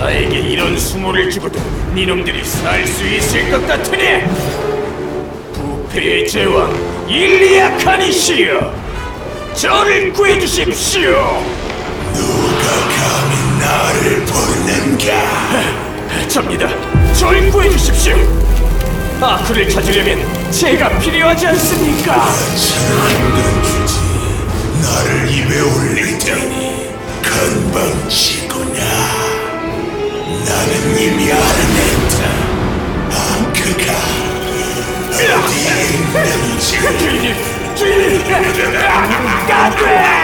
나에게 이런 수모를 주고도 니놈들이 살 수 있을 것 같으니 부패의 제왕 일리아 카니시여, 저를 구해주십시오. 누가 감히 나를 부르는가? 접니다. 절 구해주십시오. 아크를 찾으려면 제가 필요하지 않습니까? 천한돈 주지. 나를 입에 올릴 테니 금방 치구나. 나는 이미 알아냈다. 아크가 어디에 있는지. 주인님, 주인님, 안돼!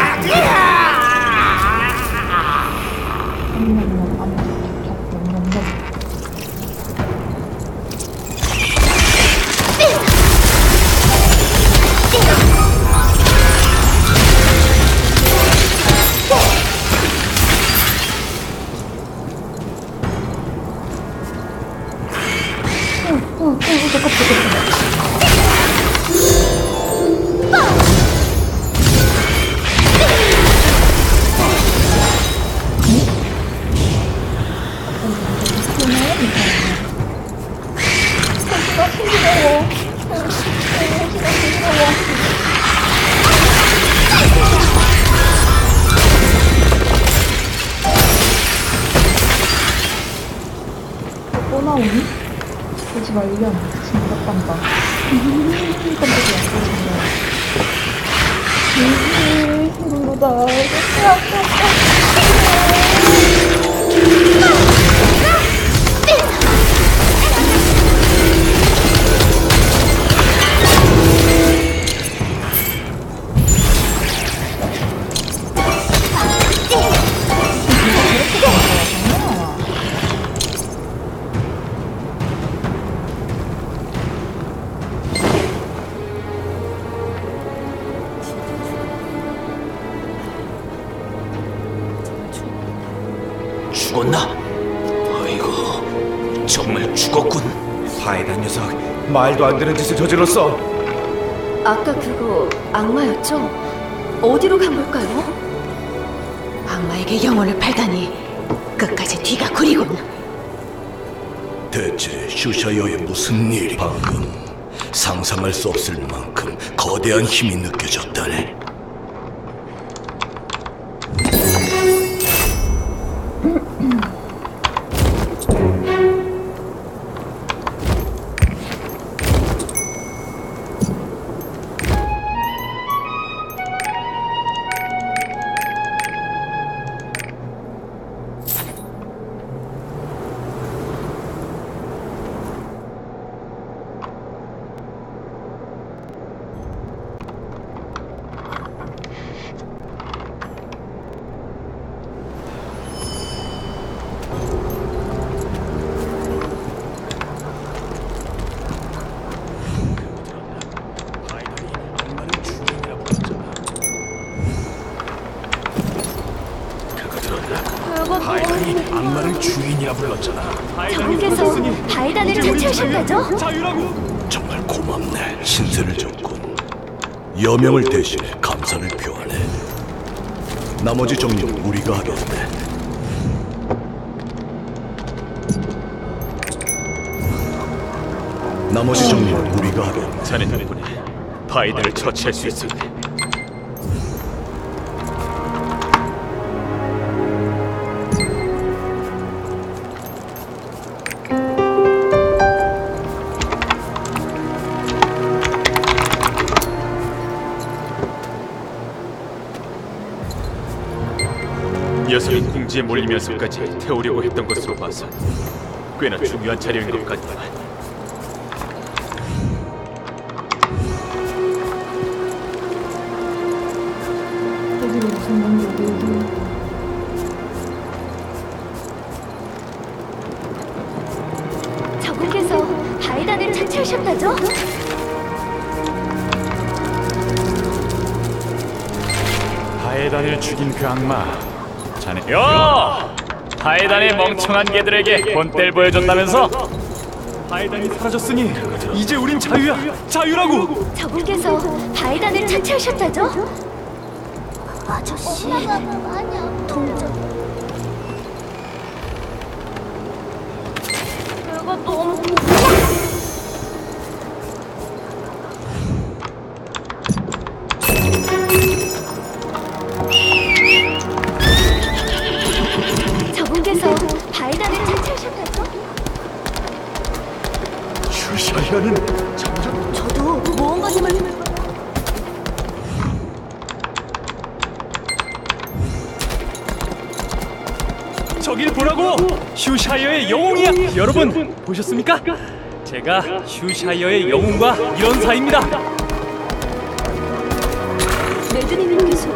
또 나오니? 그러지 말련. 진짜 깜다. 깜짝이야. 누구다. 죽었나? 아이고, 정말 죽었군. 파이단 녀석, 말도 안 되는 짓을 저질렀어. 아까 그거 악마였죠? 어디로 간 걸까요? 악마에게 영혼을 팔다니 끝까지 뒤가 구리군. 대체 슈샤이어의 무슨 일이? 방금 상상할 수 없을 만큼 거대한 힘이 느껴졌다네. 파이단이 악마를 주인이라 불렀잖아. 저분께서 바이단을 퇴치하셨다죠? 정말 고맙네. 신세를 졌군. 여명을 대신해 감사를 표하네. 나머지 정리는 우리가 하겠네. 나머지 정리는 우리가 하겠네. 자네 덕분에 바이든을 처치할 수 있었네. 녀석이 궁지에 몰리면서까지 태우려고 했던 것으로 봐서 꽤나 중요한 자료인 것 같다. 여기가 무슨 건지 저분께서 바이단을 퇴치하셨다죠? 바이단을 죽인 그 악마, 자네. 야! 바이단의 멍청한 개들에게 본때를 보여줬다면서? 바이단이 사라졌으니 이제 우린 자유야. 자유라고. 저분께서 바이단을 퇴치하셨다죠? 아저씨, 동전. 주시하려는 점점 저도 모험가님을 저길 보라고! 슈샤이어의 영웅이야! 여러분 보셨습니까? 제가 슈샤이어의 영웅과 이런 사이입니다. 레드님께서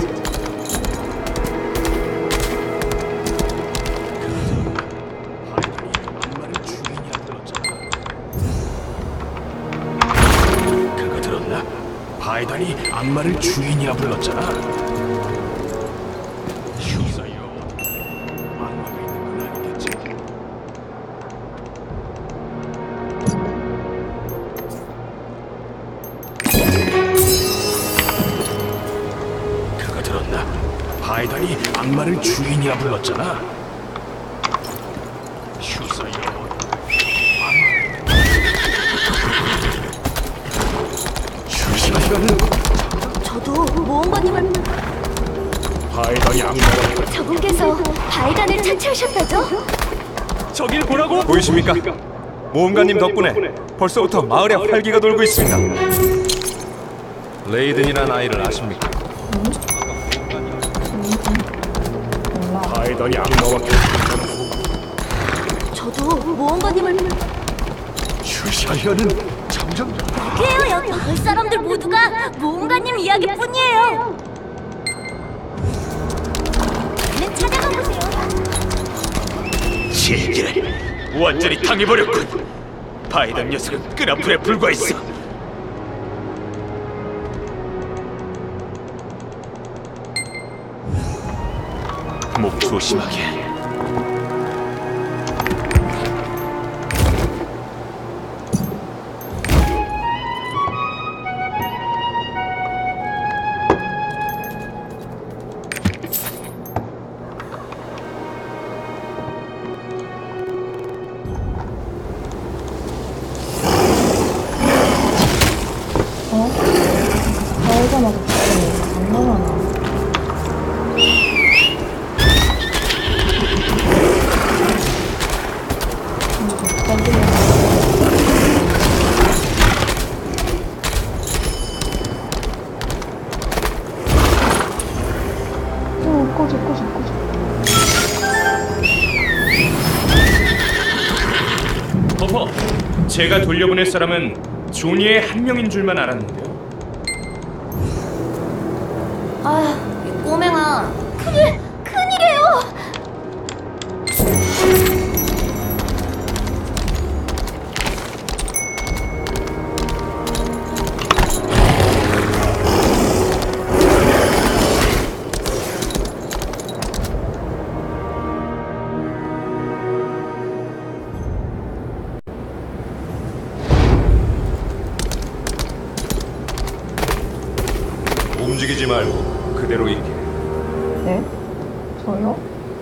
그거 들었나? 바이단이 악마를 주인이라 불렀잖아. 슈사이어 악마가 있는 건 아니겠지? 그거 들었나? 바이단이 악마를 주인이라 불렀잖아. 슈사이어 주시하려는 저도 모험가님을 바이단이 악마가 저분께서 바이단을 차치하셨다죠? 저길 보라고! 보이십니까? 모험가님 덕분에 벌써부터 마을에 활기가 돌고 있습니다. 레이든이란 아이를 아십니까? 바이단이 악마와 저도 모험가님을 주시하려는 점점 그래요. 여기 마을 사람들 모두가 모험가님 이야기뿐이에요. 얼른 찾아가 보세요. 제게 완전히 당해버렸군. 바이든 녀석은 끈앞풀에 불과했어. 목 조심하게. 나오자마자 진짜 장난하나. 꺼져. 버퍼, 제가 돌려보낼 사람은 조니의 한 명인 줄만 알았는데요. 아, 이 꼬맹아. 큰일이에요. 움직이지 말고 그대로 있게. 네? 저요?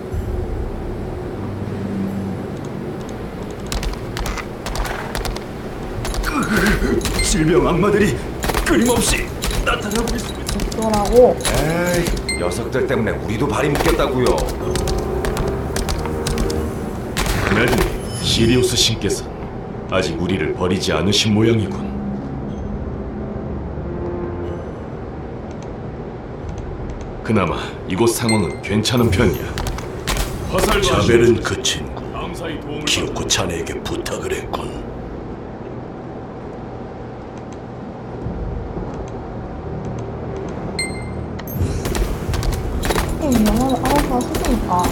질병 악마들이 끊임없이 나타나고 있습니다. 어쩌라고? 에이, 녀석들 때문에 우리도 발이 묶였다고요. 그날은 시리우스 신께서 아직 우리를 버리지 않으신 모양이군. 그나마 이곳 상황은 괜찮은 편이야. 자벨은 그 친구 키우코 자네에게 부탁을 했군. 영화를 알아서 하시니까.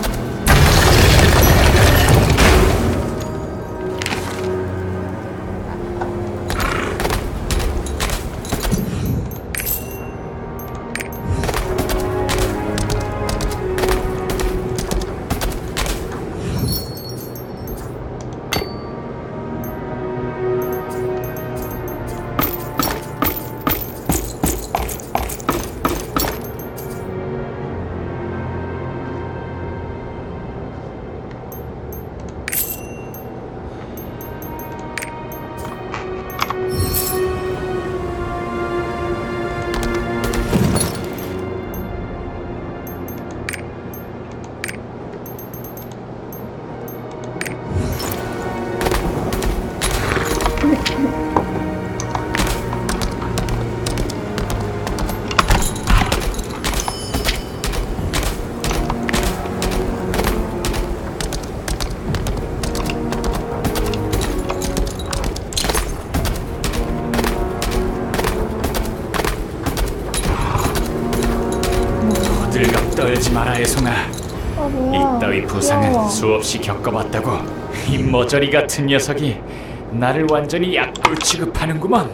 대송아. 아, 뭐야. 이따위 부상은 귀여워. 수없이 겪어봤다고. 이 머저리 같은 녀석이 나를 완전히 약돌 취급하는구먼.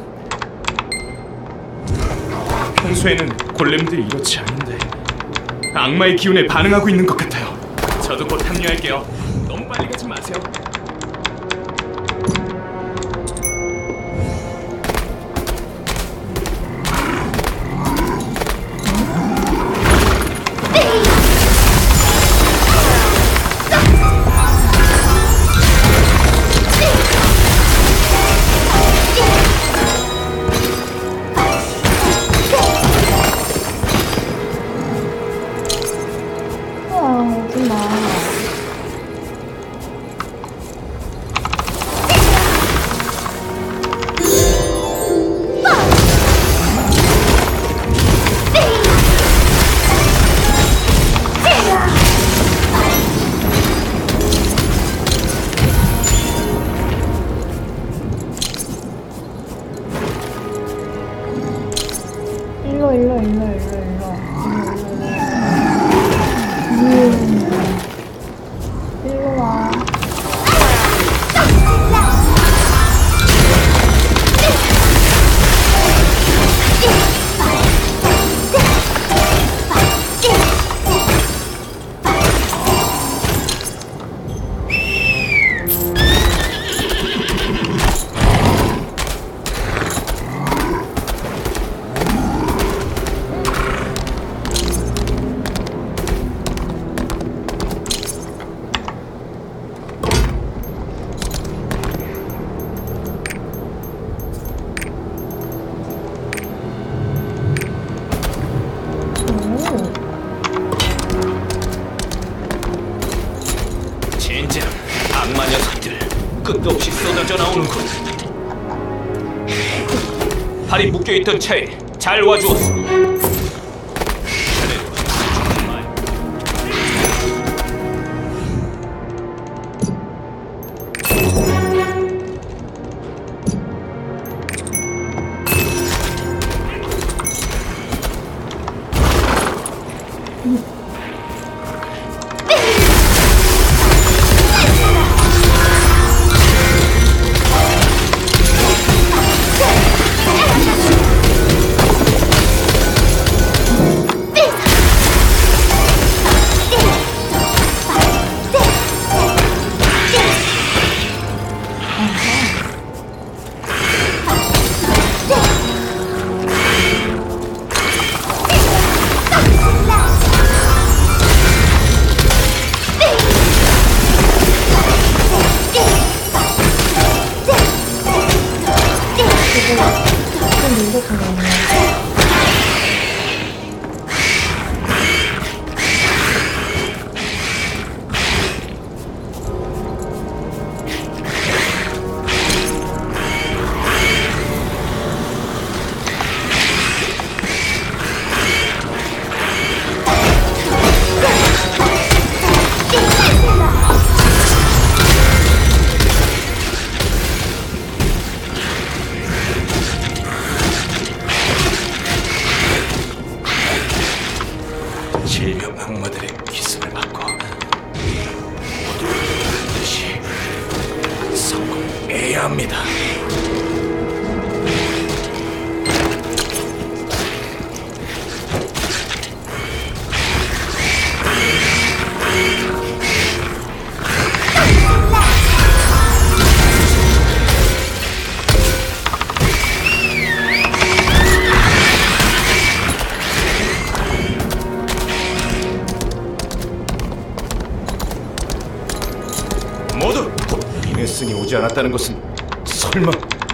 평소에는 골렘들이 이렇지 않은데 악마의 기운에 반응하고 있는 것 같아요. 저도 곧 합류할게요. 너무 빨리 가지 마세요. 아, 오지마. 일로 와. 젠장, 악마 녀석들 끝도 없이 쏟아져 나오는군. 팔이 묶여있던 차에 잘 와주었어. 질병 악마들의 기습을 받고 모두 반드시 성공해야 합니다. 모두 비네슨이 오지 않았다는 것은 설마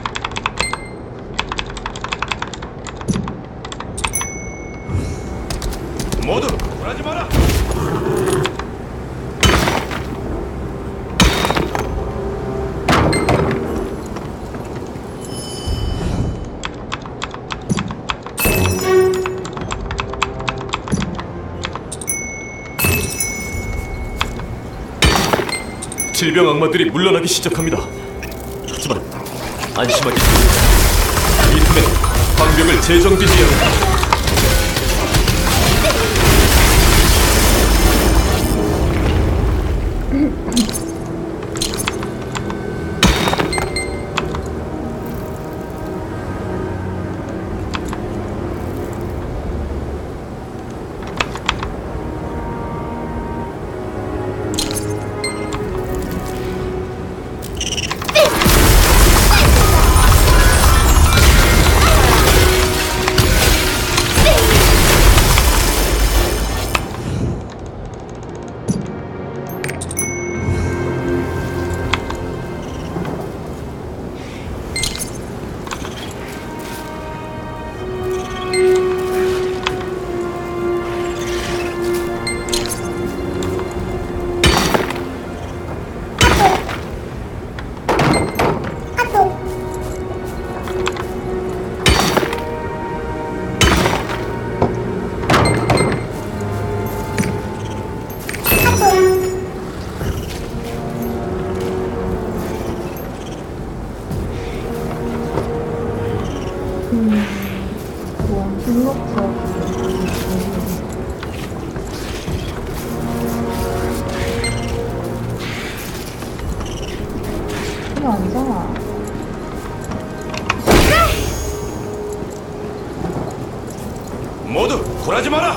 모두 불하지 마라. 질병 악마들이 물러나기 시작합니다. 하지만 안심하게. 이 틈에 방벽을 재정비해야 합니다. 이거 아니잖아. 모두 굴하지 마라.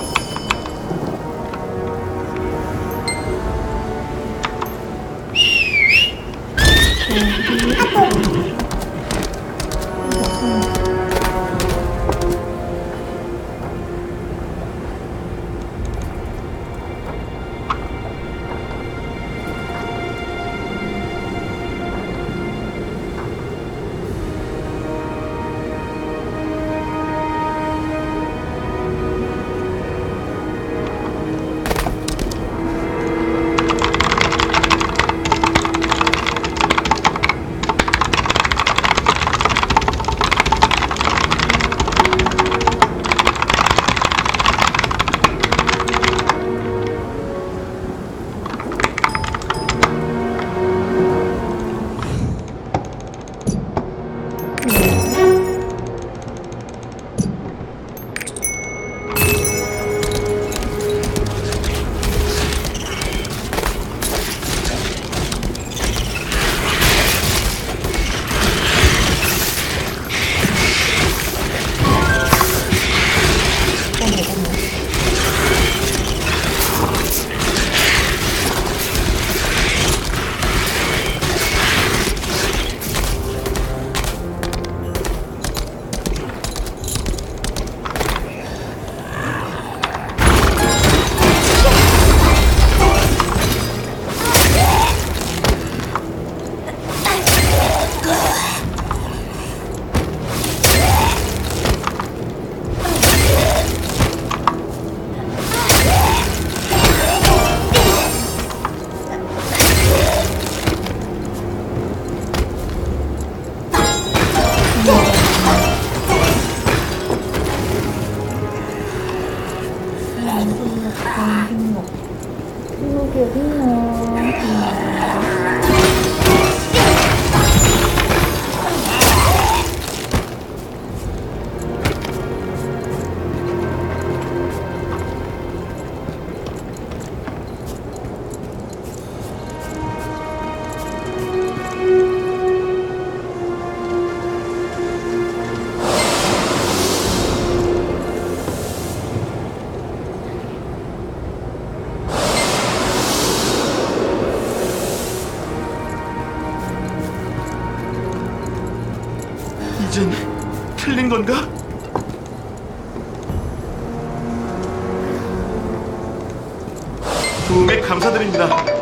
이게 어딨나? 이젠 틀린 건가? 도움에 감사드립니다.